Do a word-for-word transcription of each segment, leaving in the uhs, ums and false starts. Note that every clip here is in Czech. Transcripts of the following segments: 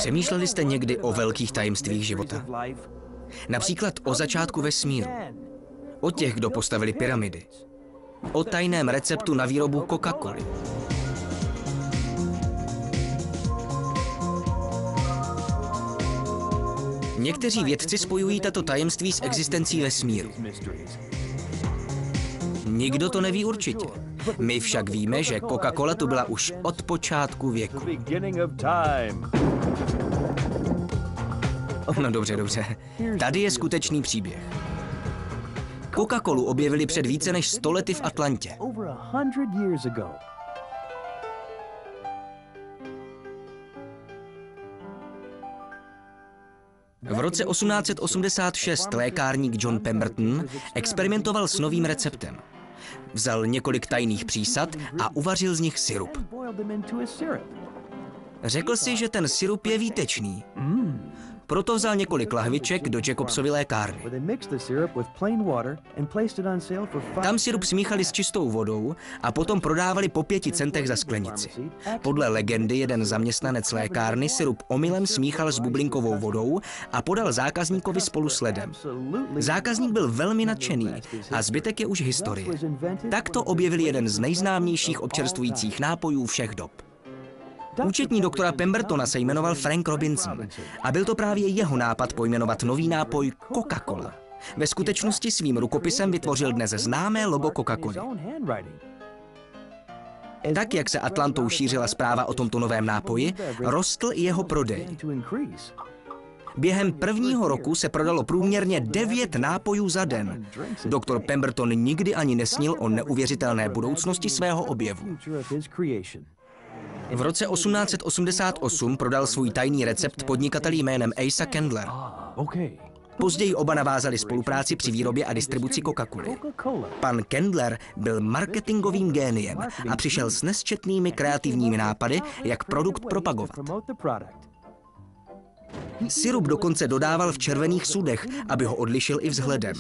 Přemýšleli jste někdy o velkých tajemstvích života? Například o začátku vesmíru, o těch, kdo postavili pyramidy, o tajném receptu na výrobu Coca-Coly. Někteří vědci spojují tato tajemství s existencí vesmíru. Nikdo to neví určitě. My však víme, že Coca-Cola tu byla už od počátku věku. No dobře, dobře. Tady je skutečný příběh. Coca-Colu objevili před více než sto lety v Atlantě. V roce osmnáct set osmdesát šest lékárník John Pemberton experimentoval s novým receptem. Vzal několik tajných přísad a uvařil z nich sirup. Řekl si, že ten sirup je výtečný. Proto vzal několik lahviček do Jacobsovy lékárny. Tam sirup smíchali s čistou vodou a potom prodávali po pěti centech za sklenici. Podle legendy jeden zaměstnanec lékárny sirup omylem smíchal s bublinkovou vodou a podal zákazníkovi spolu s ledem. Zákazník byl velmi nadšený a zbytek je už historie. Takto objevili jeden z nejznámějších občerstvujících nápojů všech dob. Účetní doktora Pembertona se jmenoval Frank Robinson a byl to právě jeho nápad pojmenovat nový nápoj Coca-Cola. Ve skutečnosti svým rukopisem vytvořil dnes známé logo Coca-Coly. Tak, jak se Atlantou šířila zpráva o tomto novém nápoji, rostl i jeho prodej. Během prvního roku se prodalo průměrně devět nápojů za den. Doktor Pemberton nikdy ani nesnil o neuvěřitelné budoucnosti svého objevu. V roce osmnáct set osmdesát osm prodal svůj tajný recept podnikatel jménem Asa Candler. Později oba navázali spolupráci při výrobě a distribuci Coca-Coly. Pan Candler byl marketingovým géniem a přišel s nesčetnými kreativními nápady, jak produkt propagovat. Sirup dokonce dodával v červených sudech, aby ho odlišil i vzhledem.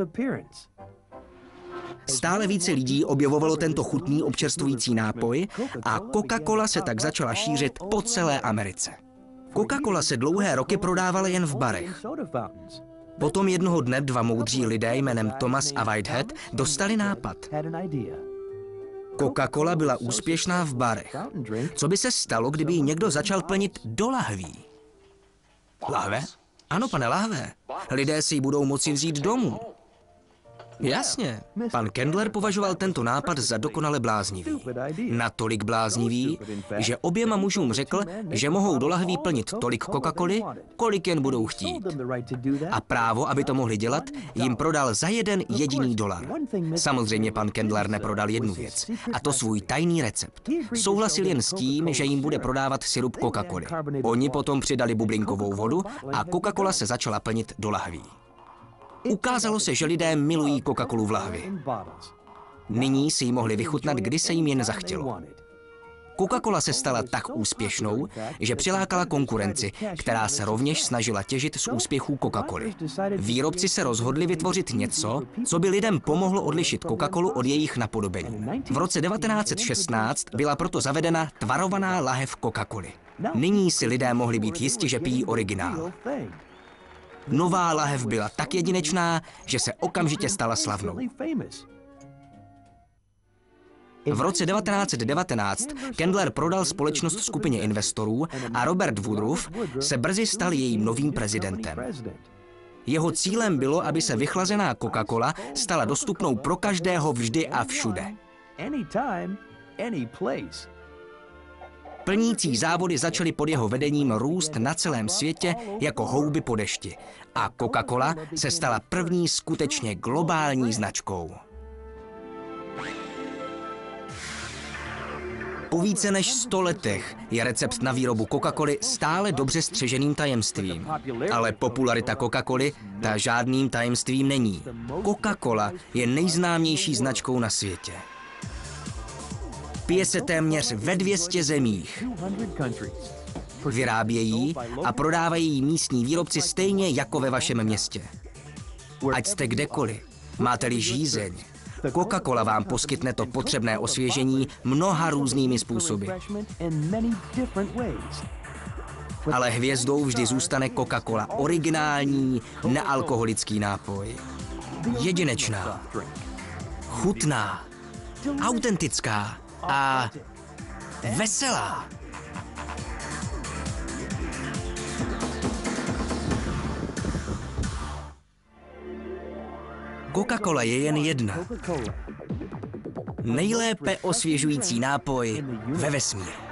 Stále více lidí objevovalo tento chutný občerstvující nápoj a Coca-Cola se tak začala šířit po celé Americe. Coca-Cola se dlouhé roky prodávala jen v barech. Potom jednoho dne dva moudří lidé jménem Thomas a Whitehead dostali nápad. Coca-Cola byla úspěšná v barech. Co by se stalo, kdyby ji někdo začal plnit do lahví? Lahve? Ano, pane, lahve. Lidé si ji budou moci vzít domů. Jasně. Pan Candler považoval tento nápad za dokonale bláznivý. Natolik bláznivý, že oběma mužům řekl, že mohou do lahví plnit tolik Coca-Coly, kolik jen budou chtít. A právo, aby to mohli dělat, jim prodal za jeden jediný dolar. Samozřejmě pan Candler neprodal jednu věc, a to svůj tajný recept. Souhlasil jen s tím, že jim bude prodávat sirup Coca-Coly. Oni potom přidali bublinkovou vodu a Coca-Cola se začala plnit do lahví. Ukázalo se, že lidé milují Coca-Colu v lahvi. Nyní si ji mohli vychutnat, kdy se jim jen zachtělo. Coca-Cola se stala tak úspěšnou, že přilákala konkurenci, která se rovněž snažila těžit z úspěchů Coca-Coly. Výrobci se rozhodli vytvořit něco, co by lidem pomohlo odlišit Coca-Colu od jejich napodobení. V roce devatenáct set šestnáct byla proto zavedena tvarovaná lahev Coca-Coly. Nyní si lidé mohli být jisti, že pijí originál. Nová lahev byla tak jedinečná, že se okamžitě stala slavnou. V roce devatenáct set devatenáct Candler prodal společnost skupině investorů a Robert Woodruff se brzy stal jejím novým prezidentem. Jeho cílem bylo, aby se vychlazená Coca-Cola stala dostupnou pro každého vždy a všude. Plnící závody začaly pod jeho vedením růst na celém světě jako houby po dešti a Coca-Cola se stala první skutečně globální značkou. Po více než sto letech je recept na výrobu Coca-Coly stále dobře střeženým tajemstvím. Ale popularita Coca-Coly ta žádným tajemstvím není. Coca-Cola je nejznámější značkou na světě. Pije se téměř ve dvou stech zemích. Vyrábějí a prodávají místní výrobci stejně jako ve vašem městě. Ať jste kdekoliv, máte-li žízeň, Coca-Cola vám poskytne to potřebné osvěžení mnoha různými způsoby. ale hvězdou vždy zůstane Coca-Cola, originální, nealkoholický nápoj. Jedinečná, chutná, autentická a veselá. Coca-Cola je jen jedna. Nejlépe osvěžující nápoj ve vesmíru.